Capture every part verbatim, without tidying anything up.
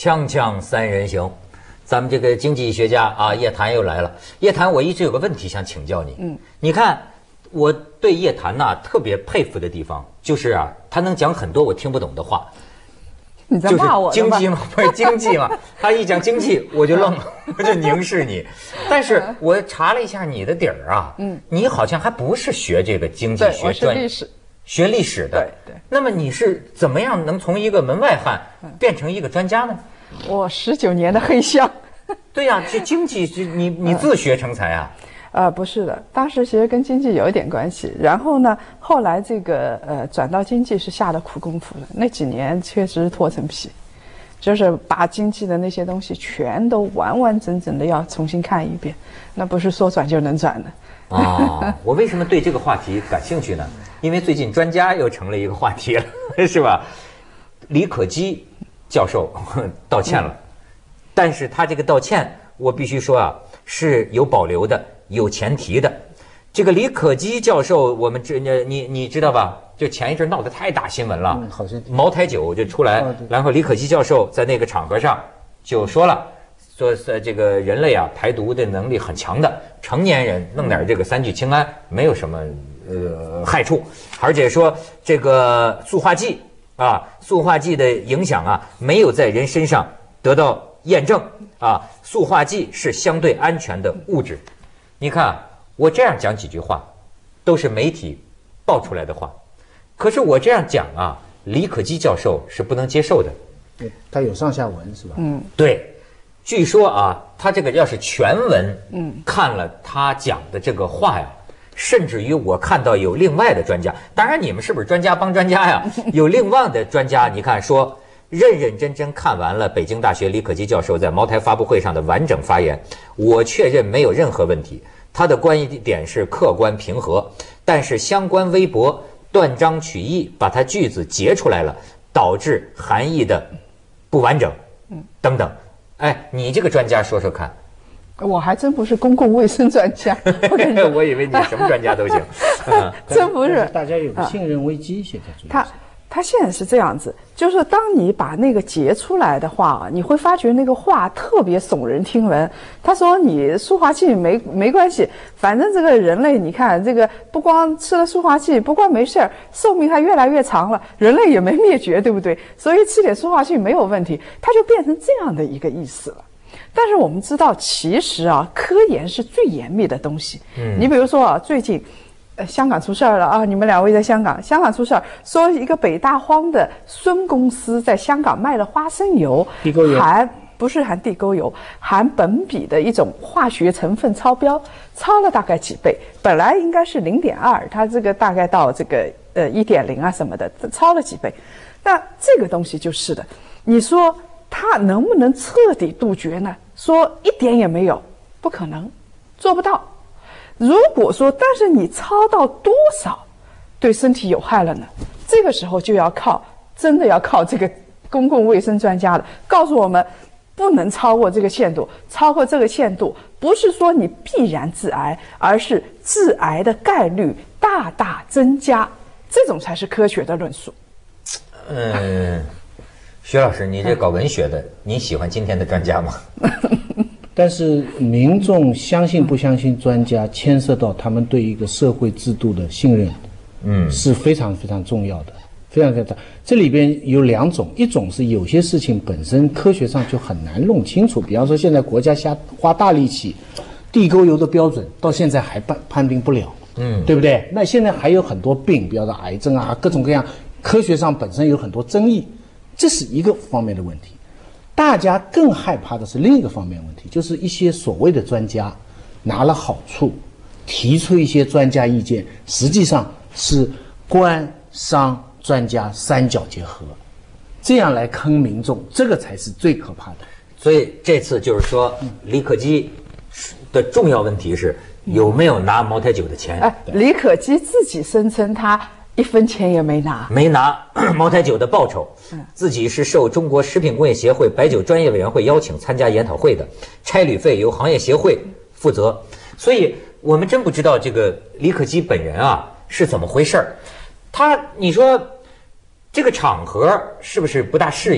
锵锵三人行，咱们这个经济学家啊，叶檀又来了。叶檀，我一直有个问题想请教你。嗯，你看我对叶檀呐、啊、特别佩服的地方，就是啊，他能讲很多我听不懂的话。 你在骂我？ 就是经济嘛，不是经济嘛？他一讲经济，我就愣，我就凝视你。但是我查了一下你的底儿啊，嗯，你好像还不是学这个经济学专业， 历史。 学历史的， 对对。 那么你是怎么样能从一个门外汉变成一个专家呢？ 我十九年的黑箱。 对呀、啊，这经济是你你自学成才啊？ 呃，不是的，当时其实跟经济有一点关系。然后呢，后来这个呃转到经济是下了苦功夫的，那几年确实脱层皮，就是把经济的那些东西全都完完整整的要重新看一遍，那不是说转就能转的。 哦，我为什么对这个话题感兴趣呢？因为最近专家又成了一个话题了，是吧？李可基教授道歉了，但是他这个道歉，我必须说啊，是有保留的，有前提的。这个李可基教授，我们这你你知道吧？就前一阵闹得太大新闻了， 嗯、好像茅台酒就出来，哦、然后李可基教授在那个场合上就说了。说是这个人类啊，排毒的能力很强的，成年人弄点这个三聚氰胺没有什么呃害处，而且说这个塑化剂啊，塑化剂的影响啊，没有在人身上得到验证啊，塑化剂是相对安全的物质。你看啊，我这样讲几句话，都是媒体爆出来的话，可是我这样讲啊，李可基教授是不能接受的。 对，他有上下文是吧？ 嗯， 对。据说啊，他这个要是全文，嗯，看了他讲的这个话呀，甚至于我看到有另外的专家，当然你们是不是专家帮专家呀？有另外的专家，你看说认认真真看完了北京大学李可基教授在茅台发布会上的完整发言，我确认没有任何问题，他的观点是客观平和，但是相关微博断章取义，把他句子截出来了，导致含义的不完整，嗯，等等。哎，你这个专家说说看。 我还真不是公共卫生专家，我感觉我以为你什么专家都行。 嗯、真不是。 大家有个信任危机，现在主要他他现在是这样子，就是当你把那个截出来的话，你会发觉那个话特别耸人听闻。他说你塑化剂没没关系，反正这个人类你看这个不光吃了塑化剂，不光没事儿，寿命还越来越长了，人类也没灭绝，对不对？所以吃点塑化剂没有问题，它就变成这样的一个意思了。但是我们知道，其实啊，科研是最严密的东西。嗯，你比如说啊，最近。呃，香港出事儿了啊！你们两位在香港，香港出事儿，说一个北大荒的孙公司在香港卖了花生油， 地沟油含不是含地沟油，含苯比的一种化学成分超标，超了大概几倍，本来应该是零点二，它这个大概到这个呃一点零啊什么的，超了几倍。那这个东西就是的，你说它能不能彻底杜绝呢？说一点也没有，不可能，做不到。如果说，但是你超到多少对身体有害了呢？这个时候就要靠，真的要靠这个公共卫生专家了，告诉我们不能超过这个限度，超过这个限度不是说你必然致癌，而是致癌的概率大大增加，这种才是科学的论述。 嗯，徐老师，你这搞文学的，嗯、你喜欢今天的专家吗？ 但是民众相信不相信专家，牵涉到他们对一个社会制度的信任，嗯，是非常非常重要的，非常非常大。这里边有两种，一种是有些事情本身科学上就很难弄清楚，比方说现在国家下花大力气，地沟油的标准到现在还判判定不了，嗯，对不对？那现在还有很多病，比方说癌症啊，各种各样，科学上本身有很多争议，这是一个方面的问题。大家更害怕的是另一个方面问题，就是一些所谓的专家拿了好处，提出一些专家意见，实际上是官商专家三角结合，这样来坑民众，这个才是最可怕的。 所以这次就是说，李可基的重要问题是有没有拿茅台酒的钱？ 哎，李可基自己声称他一分钱也没拿， 没拿茅台酒的报酬，自己是受中国食品工业协会白酒专业委员会邀请参加研讨会的，差旅费由行业协会负责。所以我们真不知道这个李可基本人啊是怎么回事儿。他，你说这个场合是不是不大适宜？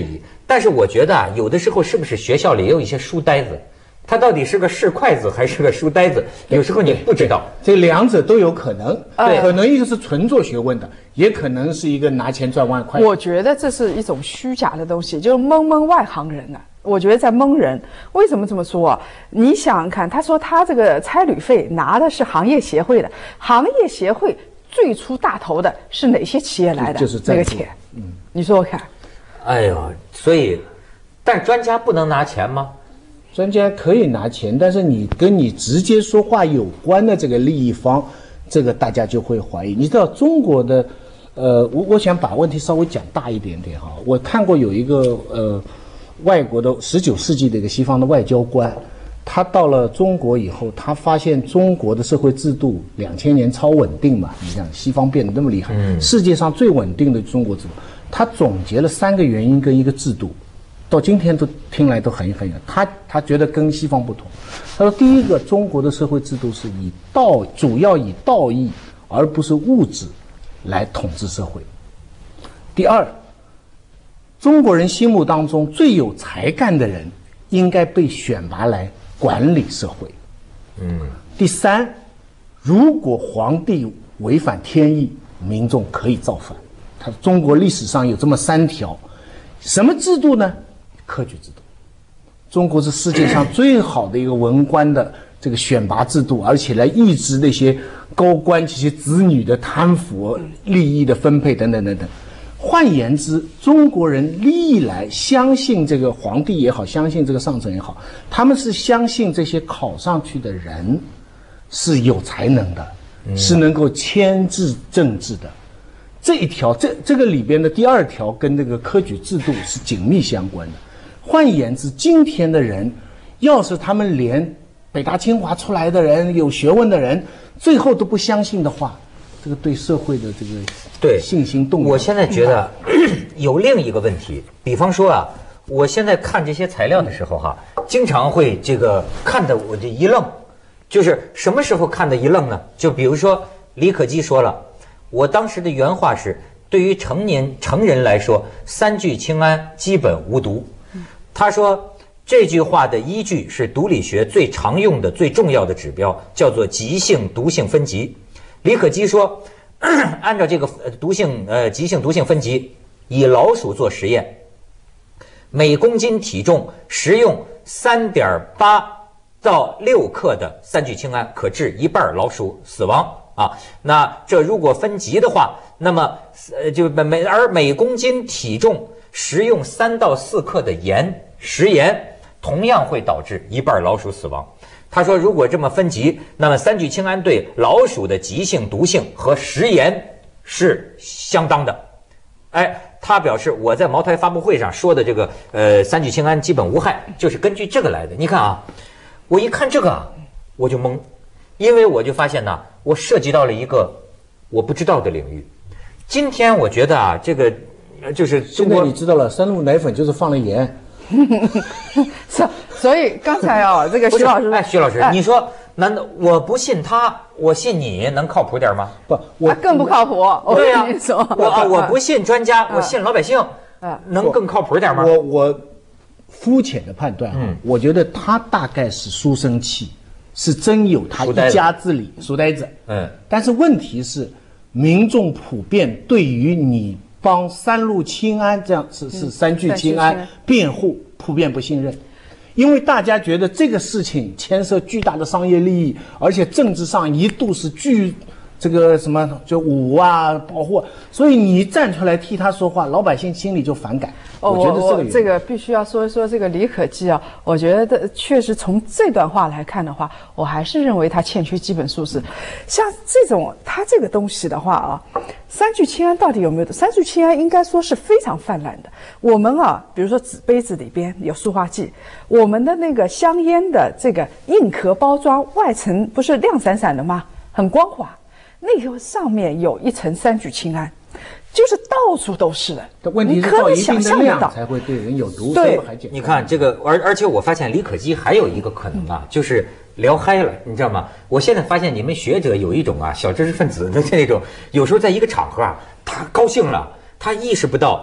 但是我觉得啊，有的时候是不是学校里也有一些书呆子？他到底是个是筷子还是个书呆子？有时候你不知道， 这两者都有可能。 对， 可能一个是纯做学问的，也可能是一个拿钱赚外快。 我觉得这是一种虚假的东西，就是蒙蒙外行人啊。我觉得在蒙人。为什么这么说啊？你想想看，他说他这个差旅费拿的是行业协会的，行业协会最出大头的是哪些企业来的？ 就是那个钱，嗯，你说说看。 哎呦，所以，但专家不能拿钱吗？ 专家可以拿钱，但是你跟你直接说话有关的这个利益方，这个大家就会怀疑。你知道中国的，呃，我我想把问题稍微讲大一点点哈。我看过有一个呃，外国的十九世纪的一个西方的外交官，他到了中国以后，他发现中国的社会制度两千年超稳定嘛，你想西方变得那么厉害，嗯、世界上最稳定的中国制度，他总结了三个原因跟一个制度。到今天都听来都很很远，他他觉得跟西方不同。他说，第一个，中国的社会制度是以道主要以道义而不是物质来统治社会。第二，中国人心目当中最有才干的人应该被选拔来管理社会。嗯。第三，如果皇帝违反天意，民众可以造反。他中国历史上有这么三条，什么制度呢？科举制度。中国是世界上最好的一个文官的这个选拔制度，而且来抑制那些高官这些子女的贪腐、利益的分配等等等等。换言之，中国人历来相信这个皇帝也好，相信这个上层也好，他们是相信这些考上去的人是有才能的，嗯、是能够牵制政治的。这一条，这这个里边的第二条跟这个科举制度是紧密相关的。换言之，今天的人，要是他们连北大清华出来的人、有学问的人，最后都不相信的话，这个对社会的这个对信心动摇。 我现在觉得有另一个问题，比方说啊，我现在看这些材料的时候哈、啊，经常会这个看得我这一愣，就是什么时候看得一愣呢？就比如说李可基说了，我当时的原话是，对于成年成人来说，三聚氰胺基本无毒。他说这句话的依据是毒理学最常用的最重要的指标，叫做极性毒性分级。李可基说，按照这个毒性呃极性毒性分级，以老鼠做实验，每公斤体重食用 三点八 到六克的三聚氰胺，可致一半老鼠死亡啊。那这如果分级的话，那么呃就每而每公斤体重食用三到四克的盐食盐，同样会导致一半老鼠死亡。他说，如果这么分级，那么三聚氰胺对老鼠的急性毒性和食盐是相当的。哎，他表示我在茅台发布会上说的这个呃三聚氰胺基本无害，就是根据这个来的。你看啊，我一看这个啊，我就懵，因为我就发现呢，我涉及到了一个我不知道的领域。今天我觉得啊，这个就是中国， 现在你知道了，三鹿奶粉就是放了盐。 所所以刚才啊，这个徐老师， 哎，徐老师，哎、你说，难道我不信他，我信你，能靠谱点吗？ 不，我更不靠谱。 对呀、 啊， 我啊，我不信专家，我信老百姓， 啊、 能更靠谱点吗？ 我我肤浅的判断啊，嗯、我觉得他大概是书生气，是真有他一家之理，书呆子。嗯，但是问题是，民众普遍对于你帮三鹿氰胺这样是是三聚氰胺辩护，普遍不信任，因为大家觉得这个事情牵涉巨大的商业利益，而且政治上一度是巨这个什么就武啊保护，所以你站出来替他说话，老百姓心里就反感。 哦， 我觉得这个这个必须要说一说这个李可基啊，我觉得确实从这段话来看的话，我还是认为他欠缺基本素质。像这种他这个东西的话啊，三聚氰胺到底有没有？三聚氰胺应该说是非常泛滥的。我们啊，比如说纸杯子里边有塑化剂，我们的那个香烟的这个硬壳包装外层不是亮闪闪的吗？很光滑，那个上面有一层三聚氰胺。就是到处都是的， 但问题是到一定的量才会对人有毒。 对， 你看这个，而而且我发现李可基还有一个可能啊，就是聊嗨了，你知道吗？我现在发现你们学者有一种啊小知识分子的那种，有时候在一个场合啊，他高兴了，他意识不到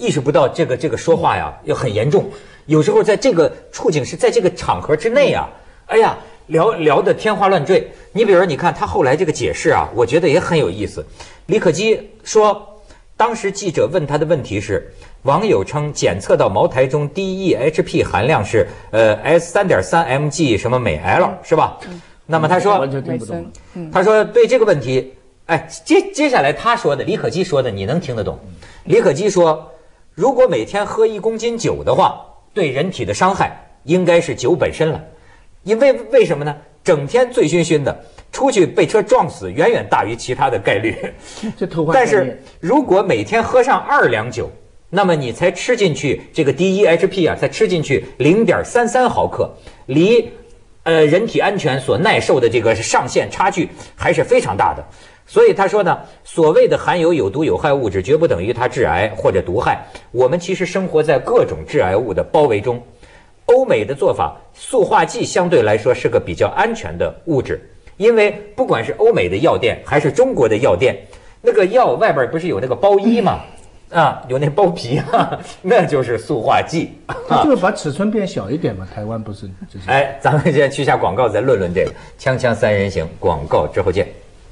意识不到这个这个说话呀要很严重。有时候在这个处境是在这个场合之内啊，哎呀，聊聊得天花乱坠。你比如说，你看他后来这个解释啊，我觉得也很有意思。李可基说，当时记者问他的问题是，网友称检测到茅台中 D E H P 含量是呃 S 三点三 M G 什么镁 L 是吧？那么他说， 完全听不懂。 他说对这个问题，哎，接接下来他说的，李可基说的，你能听得懂？李可基说，如果每天喝一公斤酒的话，对人体的伤害应该是酒本身了，因为为什么呢？整天醉醺醺的，出去被车撞死远远大于其他的概率。 这偷换。 但是如果每天喝上二两酒，那么你才吃进去这个 D E H P 啊，才吃进去零点三三毫克，离呃人体安全所耐受的这个上限差距还是非常大的。所以他说呢，所谓的含有有毒有害物质，绝不等于它致癌或者毒害。我们其实生活在各种致癌物的包围中。欧美的做法，塑化剂相对来说是个比较安全的物质，因为不管是欧美的药店还是中国的药店，那个药外边不是有那个包衣吗？啊，有那包皮啊，那就是塑化剂。 它就是把尺寸变小一点嘛。台湾不是就是？ 哎，咱们现在去下广告，再论论这个锵锵三人行。广告之后见。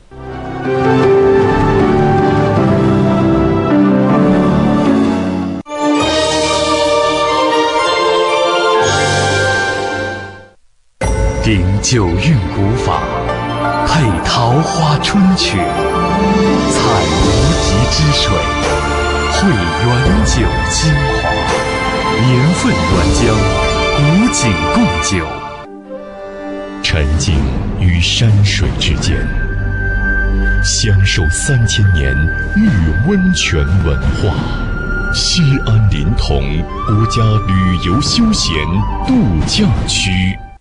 秉九韵古法，配桃花春曲，采无极之水，汇原酒精华，年份原浆，古井贡酒，沉浸于山水之间，享受三千年玉温泉文化。西安临潼国家旅游休闲度假区。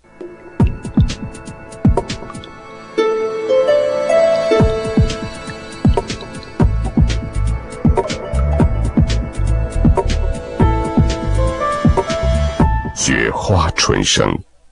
雪花纯生。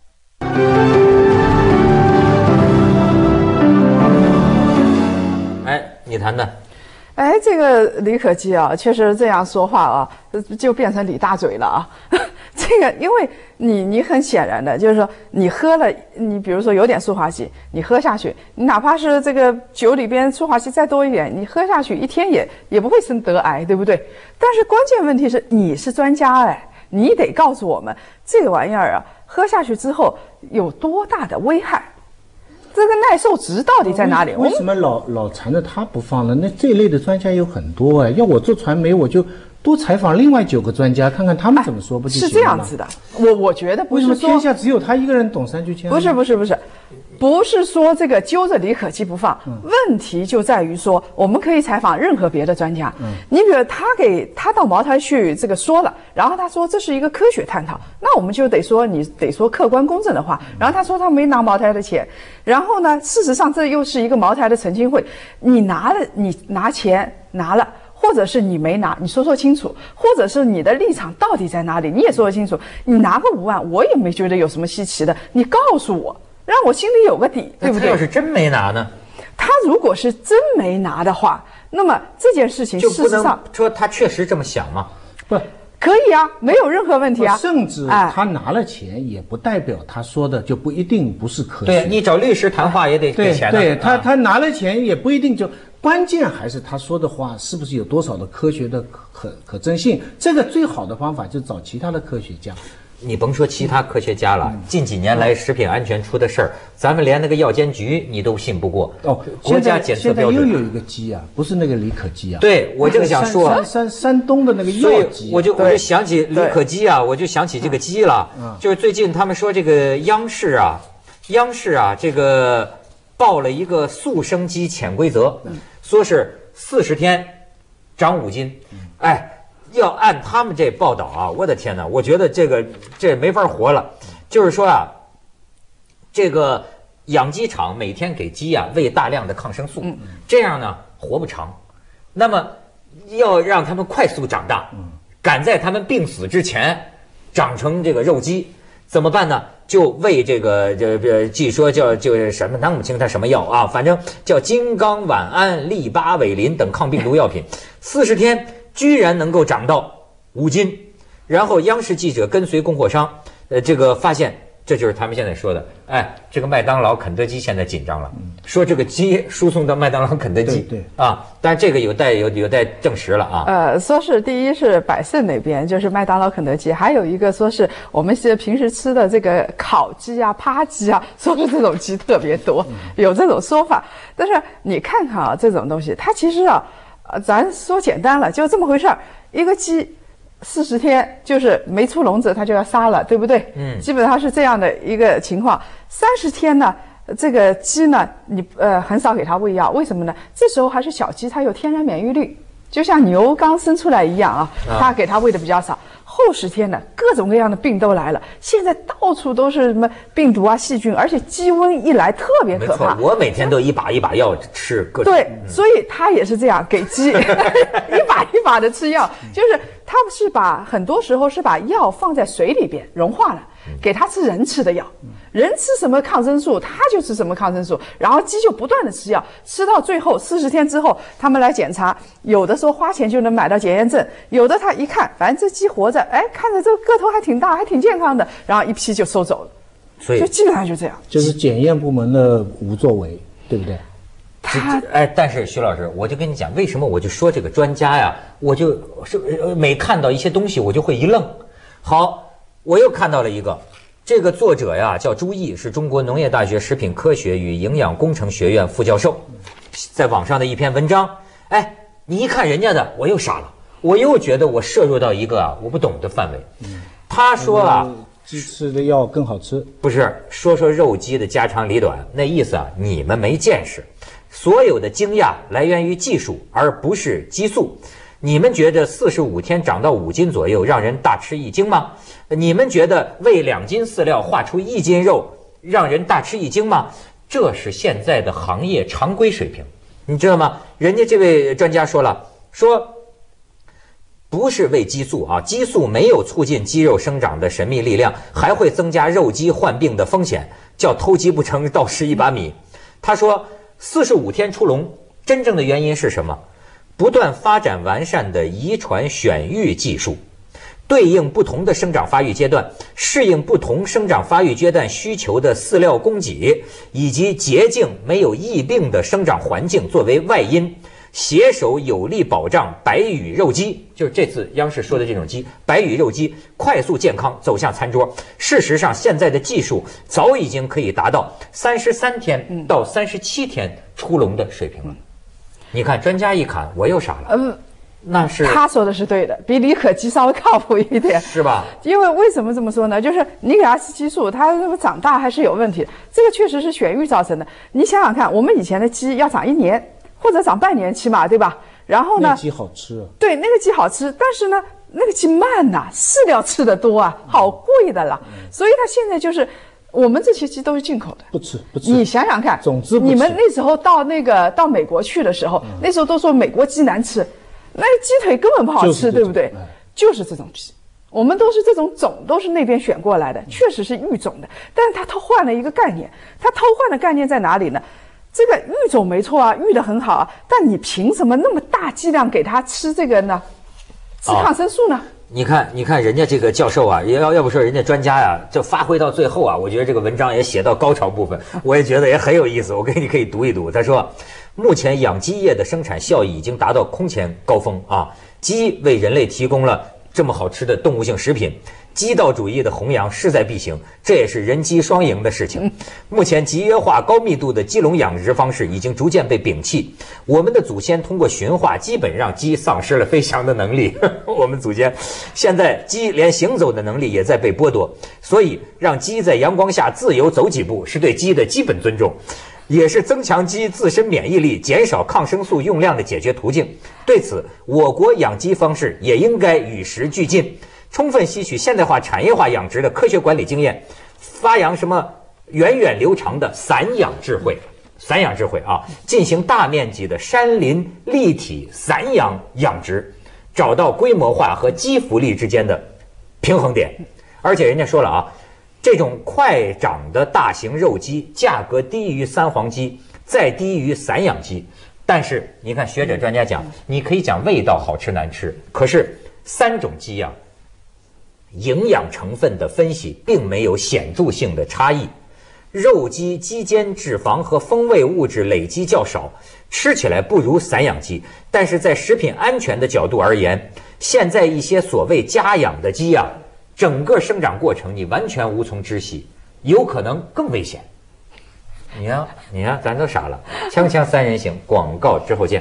哎，你谈谈。 哎，这个李可基啊，确实这样说话啊，就变成李大嘴了啊。这个，因为你你很显然的就是说，你喝了，你比如说有点塑化剂，你喝下去，你哪怕是这个酒里边塑化剂再多一点，你喝下去一天也也不会生得癌，对不对？但是关键问题是，你是专家哎，你得告诉我们这个玩意儿啊，喝下去之后有多大的危害。这个耐受值到底在哪里？ 为什么老老缠着他不放呢？那这一类的专家有很多哎，要我做传媒，我就多采访另外九个专家，看看他们怎么说，不就行了吗？ 是这样子的，我我觉得不是说为什么天下只有他一个人懂三聚氰胺？ 不是不是不是，不是说这个揪着李可基不放，嗯、问题就在于说，我们可以采访任何别的专家。嗯，你比如他给他到茅台去这个说了，然后他说这是一个科学探讨，那我们就得说你得说客观公正的话。然后他说他没拿茅台的钱，然后呢，事实上这又是一个茅台的澄清会，你拿了你拿钱拿了。或者是你没拿，你说说清楚；或者是你的立场到底在哪里，你也说得清楚。你拿个五万，我也没觉得有什么稀奇的，你告诉我，让我心里有个底，对不对？ 他要是真没拿呢？ 他如果是真没拿的话，那么这件事情事实上说他确实这么想吗？ 不， 可以啊，没有任何问题啊。 甚至他拿了钱，也不代表他说的就不一定不是科学。 对，你找律师谈话也得给钱的。 对，对他他拿了钱也不一定就。关键还是他说的话是不是有多少的科学的可可证性？这个最好的方法就是找其他的科学家。 你甭说其他科学家了，嗯、近几年来食品安全出的事儿，咱们连那个药监局你都信不过。 哦， 国家检测标准。 现在又有一个鸡啊，不是那个李可基啊。 对，我就想说， 山山山东的那个药鸡、啊， 我就我就想起李可基啊，我就想起这个鸡了。嗯、就是最近他们说这个央视啊，央视啊，这个报了一个速生鸡潜规则。嗯说是四十天长五斤，哎，要按他们这报道啊，我的天哪，我觉得这个这没法活了。就是说啊，这个养鸡场每天给鸡啊喂大量的抗生素，这样呢活不长。那么要让他们快速长大，赶在他们病死之前长成这个肉鸡，怎么办呢？就喂这个这这，据说叫就是什么，弄不清它什么药啊，反正叫金刚烷胺、利巴韦林等抗病毒药品，四十天居然能够长到五斤，然后央视记者跟随供货商，呃，这个发现。这就是他们现在说的，哎，这个麦当劳、肯德基现在紧张了，说这个鸡输送到麦当劳、肯德基， 对对啊，但这个有待有有待证实了啊。 呃，说是第一是百盛那边，就是麦当劳、肯德基，还有一个说是我们是平时吃的这个烤鸡啊、扒鸡啊，说是这种鸡特别多，有这种说法。但是你看看啊，这种东西，它其实啊，呃，咱说简单了，就这么回事儿，一个鸡。四十天就是没出笼子，它就要杀了，对不对？嗯，基本上是这样的一个情况。三十天呢，这个鸡呢，你呃很少给它喂药，为什么呢？这时候还是小鸡，它有天然免疫力，就像牛刚生出来一样啊，它给它喂的比较少。后十天呢，各种各样的病都来了，现在到处都是什么病毒啊、细菌，而且鸡瘟一来特别可怕。 没错，我每天都一把一把药吃，各种。 对，嗯、所以它也是这样给鸡一把一把的吃药，就是他们是把很多时候是把药放在水里边融化了，给它吃人吃的药。人吃什么抗生素，它就吃什么抗生素，然后鸡就不断的吃药，吃到最后四十天之后，他们来检查，有的时候花钱就能买到检验证，有的他一看，反正这鸡活着，哎，看着这个个头还挺大，还挺健康的，然后一批就收走了， 所以就基本上就这样， 就是检验部门的无作为，对不对？ 他哎，但是徐老师，我就跟你讲，为什么我就说这个专家呀，我就是每看到一些东西，我就会一愣。好，我又看到了一个。这个作者呀叫朱毅，是中国农业大学食品科学与营养工程学院副教授，在网上的一篇文章。哎，你一看人家的，我又傻了，我又觉得我摄入到一个啊我不懂的范围。他说啊， 鸡吃的药更好吃， 不是说说肉鸡的家长里短，那意思啊你们没见识。所有的惊讶来源于技术，而不是激素。你们觉得四十五天长到五斤左右让人大吃一惊吗？你们觉得喂两斤饲料化出一斤肉让人大吃一惊吗？这是现在的行业常规水平，你知道吗？人家这位专家说了，说不是喂激素啊，激素没有促进肌肉生长的神秘力量，还会增加肉鸡患病的风险，叫偷鸡不成倒吃一把米。他说四十五天出笼，真正的原因是什么？不断发展完善的遗传选育技术，对应不同的生长发育阶段，适应不同生长发育阶段需求的饲料供给，以及洁净没有疫病的生长环境作为外因，携手有力保障白羽肉鸡，就是这次央视说的这种鸡，白羽肉鸡快速健康走向餐桌。事实上，现在的技术早已经可以达到三十三天到三十七天出笼的水平了。你看，专家一看，我又傻了。 嗯， 那是他说的是对的，比李可基稍微靠谱一点， 是吧？ 因为为什么这么说呢？就是你给他吃激素，他长大还是有问题，这个确实是选育造成的。你想想看，我们以前的鸡要长一年或者长半年起码，对吧？然后呢， 那鸡好吃啊。 对，那个鸡好吃，但是呢，那个鸡慢呐、啊，饲料吃的多啊，好贵的了，嗯、所以它现在就是。我们这些鸡都是进口的， 不吃不吃。 你想想看， 总之不吃。 你们那时候到那个到美国去的时候，嗯、那时候都说美国鸡难吃，那个鸡腿根本不好吃，对不对？哎、就是这种鸡，我们都是这种种，都是那边选过来的，确实是育种的。但是他偷换了一个概念，他偷换的概念在哪里呢？这个育种没错啊，育得很好啊，但你凭什么那么大剂量给他吃这个呢？吃抗生素呢？哦你看，你看人家这个教授啊，要要不说人家专家呀、啊，就发挥到最后啊，我觉得这个文章也写到高潮部分，我也觉得也很有意思。我给你可以读一读。他说，目前养鸡业的生产效益已经达到空前高峰啊，鸡为人类提供了这么好吃的动物性食品。鸡道主义的弘扬势在必行，这也是人鸡双赢的事情。目前集约化高密度的鸡笼养殖方式已经逐渐被摒弃，我们的祖先通过驯化基本让鸡丧失了飞翔的能力。我们祖先现在鸡连行走的能力也在被剥夺，所以让鸡在阳光下自由走几步是对鸡的基本尊重，也是增强鸡自身免疫力、减少抗生素用量的解决途径。对此，我国养鸡方式也应该与时俱进，充分吸取现代化产业化养殖的科学管理经验，发扬什么源远流长的散养智慧，散养智慧啊，进行大面积的山林立体散养养殖，找到规模化和鸡福利之间的平衡点。而且人家说了啊，这种快长的大型肉鸡价格低于三黄鸡，再低于散养鸡。但是你看学者专家讲，你可以讲味道好吃难吃，可是三种鸡啊，营养成分的分析并没有显著性的差异。肉鸡肌间脂肪和风味物质累积较少，吃起来不如散养鸡。但是在食品安全的角度而言，现在一些所谓家养的鸡啊，整个生长过程你完全无从知悉，有可能更危险。你呀、啊，你呀、啊，咱都傻了。锵锵三人行，广告之后见。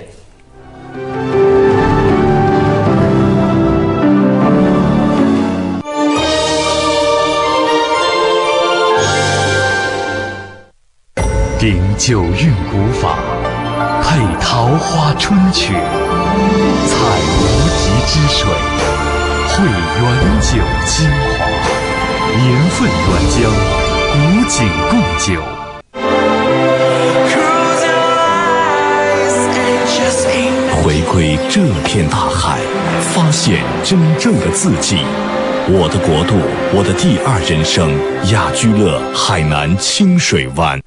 顶九韵古法，配桃花春曲，采无极之水，汇原酒精华，年份原浆，古井贡酒。 回归这片大海，发现真正的自己。我的国度，我的第二人生，雅居乐海南清水湾。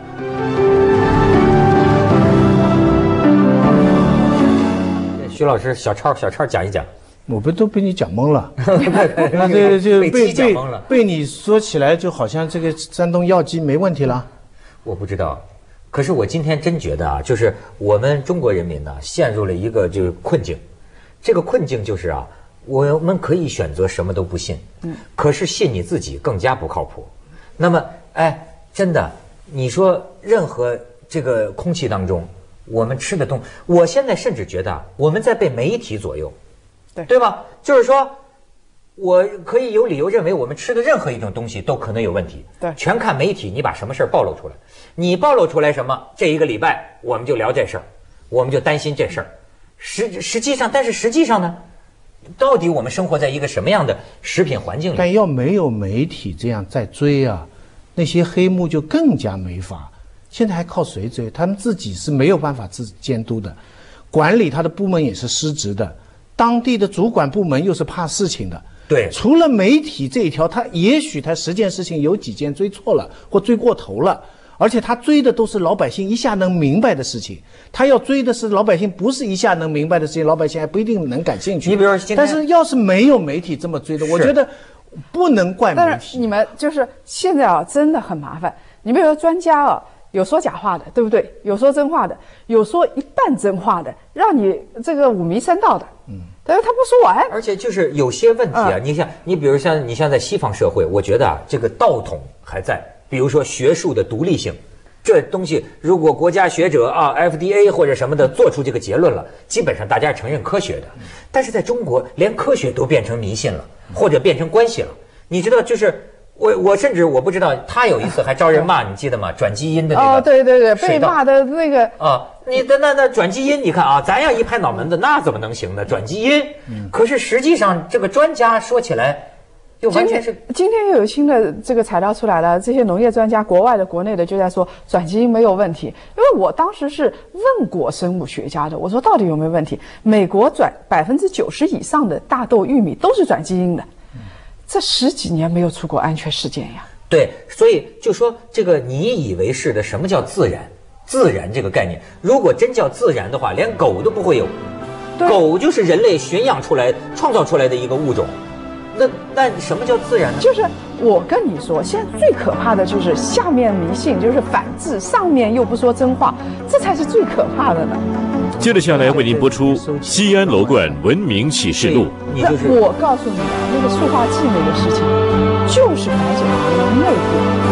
徐老师，小超，小超讲一讲。 我不都被你讲懵了？那这就被被讲懵了， 被你说起来就好像这个山东药鸡没问题了。 我不知道，可是我今天真觉得啊，就是我们中国人民呢陷入了一个就是困境。这个困境就是啊，我们可以选择什么都不信，嗯，可是信你自己更加不靠谱。那么，哎，真的，你说任何这个空气当中。我们吃的东西，我现在甚至觉得我们在被媒体左右， 对对吧？就是说，我可以有理由认为我们吃的任何一种东西都可能有问题， 对， 全看媒体你把什么事儿暴露出来，你暴露出来什么，这一个礼拜我们就聊这事儿，我们就担心这事儿。实实际上，但是实际上呢，到底我们生活在一个什么样的食品环境里？ 但要没有媒体这样在追啊，那些黑幕就更加没法。现在还靠谁追？他们自己是没有办法自监督的，管理他的部门也是失职的，当地的主管部门又是怕事情的。 对， 除了媒体这一条，他也许他十件事情有几件追错了或追过头了，而且他追的都是老百姓一下能明白的事情，他要追的是老百姓不是一下能明白的事情，老百姓还不一定能感兴趣。 你比如说今天， 但是要是没有媒体这么追的，我觉得不能怪媒体。 但是你们就是现在啊，真的很麻烦。你比如说专家啊。有说假话的，对不对？有说真话的，有说一半真话的，让你这个五迷三道的。嗯，但是他不说完。 而且就是有些问题啊，嗯、你像你比如像你像在西方社会，我觉得啊，这个道统还在。比如说学术的独立性，这东西如果国家学者啊 F D A 或者什么的做出这个结论了，基本上大家是承认科学的。但是在中国，连科学都变成迷信了，或者变成关系了。你知道，就是。我我甚至我不知道，他有一次还招人骂，你记得吗？转基因的那个。 哦，对对对，被骂的那个。 啊，你的那那转基因，你看啊，咱要一拍脑门子，那怎么能行呢？转基因。嗯。可是实际上，这个专家说起来，就完全是。 今天, 今天又有新的这个材料出来了，这些农业专家，国外的、国内的就在说转基因没有问题。因为我当时是问过生物学家的，我说到底有没有问题？美国转百分之九十以上的大豆、玉米都是转基因的。这十几年没有出过安全事件呀。 对，所以就说这个你以为是的，什么叫自然？自然这个概念，如果真叫自然的话，连狗都不会有。狗就是人类驯养出来、创造出来的一个物种。那那什么叫自然呢？ 就是我跟你说，现在最可怕的就是下面迷信，就是反制，上面又不说真话，这才是最可怕的呢。 接着下来为您播出《西安楼冠文明启示录》。 你就是我告诉你啊，那个塑化剂那个事情，就是白酒行业内部